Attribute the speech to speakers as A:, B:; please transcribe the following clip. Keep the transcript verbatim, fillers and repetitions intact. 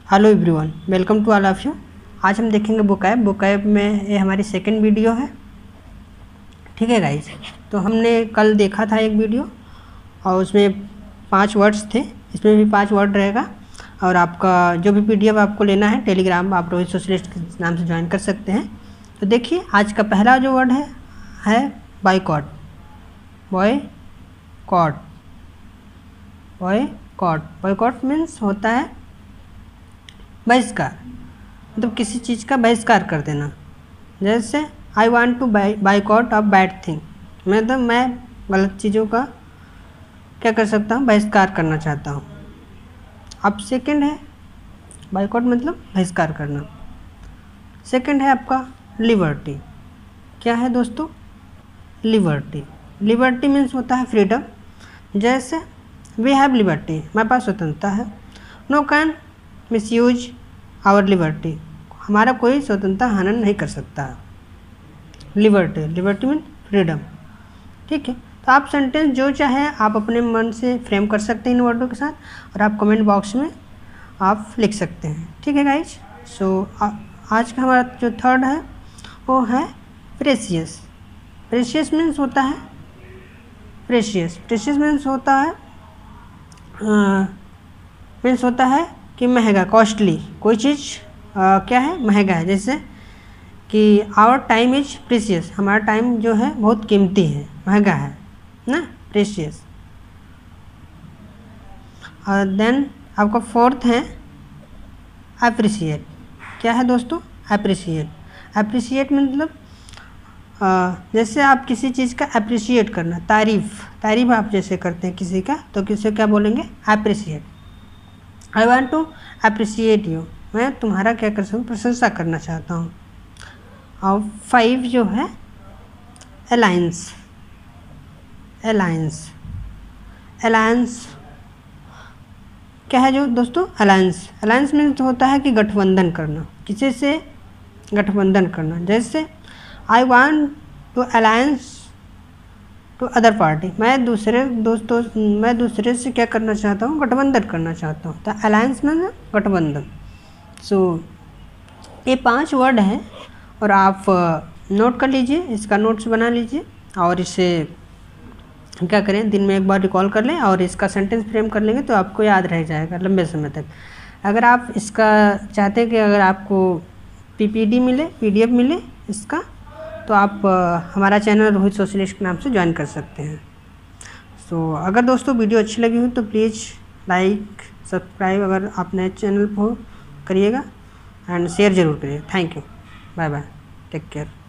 A: Hello everyone, welcome to all of you. आज हम देखेंगे बुक ऐप। बुक ऐप में ये हमारी सेकंड वीडियो है, ठीक है गाइज। तो हमने कल देखा था एक वीडियो और उसमें पांच वर्ड्स थे, इसमें भी पांच वर्ड रहेगा। और आपका जो भी पीडीएफ आपको लेना है टेलीग्राम, आप रोहित सोशलिस्ट के नाम से ज्वाइन कर सकते हैं। तो देखिए आज का पहला जो वर्ड है है boycott. Boycott boycott boycott means होता है बहिष्कार, मतलब किसी चीज़ का बहिष्कार कर देना। जैसे I want to boycott of bad thing, मतलब मैं गलत चीज़ों का क्या कर सकता हूँ, बहिष्कार करना चाहता हूँ। अब सेकंड है बायकॉट मतलब बहिष्कार करना। सेकंड है आपका लिबर्टी। क्या है दोस्तों? लिबर्टी। लिबर्टी मीन्स होता है फ्रीडम। जैसे वी हैव लिबर्टी, हमारे पास स्वतंत्रता है। No can misuse our liberty, हमारा कोई स्वतंत्रता हनन नहीं कर सकता। लिबर्टी लिबर्टी मीन फ्रीडम, ठीक है। तो आप सेंटेंस जो चाहे आप अपने मन से फ्रेम कर सकते हैं इन वर्डों के साथ, और आप कमेंट बॉक्स में आप लिख सकते हैं, ठीक है गाइज। सो आज का हमारा जो थर्ड है वो है प्रेशियस। प्रेशियस मीन्स होता है प्रेशियस प्रेशियस मीन्स होता है मीन्स होता है कि महंगा, कॉस्टली। कोई चीज़ क्या है, महंगा है। जैसे कि आवर टाइम इज प्रेशियस, हमारा टाइम जो है बहुत कीमती है, महंगा है ना, प्रेशियस। और देन आपका फोर्थ है अप्रिशिएट। क्या है दोस्तों? अप्रिशिएट। अप्रिशिएट मतलब जैसे आप किसी चीज़ का अप्रिशिएट करना, तारीफ़ तारीफ़ आप जैसे करते हैं किसी का, तो किसे क्या बोलेंगे? Appreciate. I want to appreciate you, मैं तुम्हारा क्या कर सकूँ, प्रशंसा करना चाहता हूँ। और फाइव जो है अलायंस। अलायंस अलायंस क्या है जो दोस्तों? अलायंस अलायंस मीन्स होता है कि गठबंधन करना, किसी से गठबंधन करना। जैसे I want to alliance to other party, मैं दूसरे दोस्तों मैं दूसरे से क्या करना चाहता हूँ, गठबंधन करना चाहता हूँ। तो अलायंस में गठबंधन। सो ये पांच वर्ड हैं और आप नोट कर लीजिए, इसका नोट्स बना लीजिए और इसे क्या करें, दिन में एक बार रिकॉल कर लें और इसका सेंटेंस फ्रेम कर लेंगे तो आपको याद रह जाएगा लंबे समय तक। अगर आप इसका चाहते हैं कि अगर आपको पीपीडी मिले, पीडीएफ मिले इसका, तो आप हमारा चैनल रोहित सोशलिस्ट के नाम से ज्वाइन कर सकते हैं। सो so, अगर दोस्तों वीडियो अच्छी लगी हो तो प्लीज़ लाइक सब्सक्राइब अगर आप नए चैनल पर करिएगा, एंड शेयर ज़रूर करिए। Thank you, bye bye, take care.